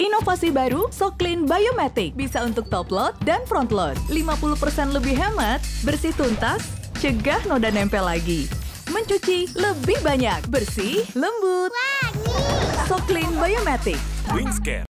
Inovasi baru Soclean Biomatic bisa untuk top load dan front load. 50% lebih hemat, bersih tuntas, cegah noda nempel lagi. Mencuci lebih banyak, bersih, lembut. Wangi. Soclean Biomatic. Wingscare.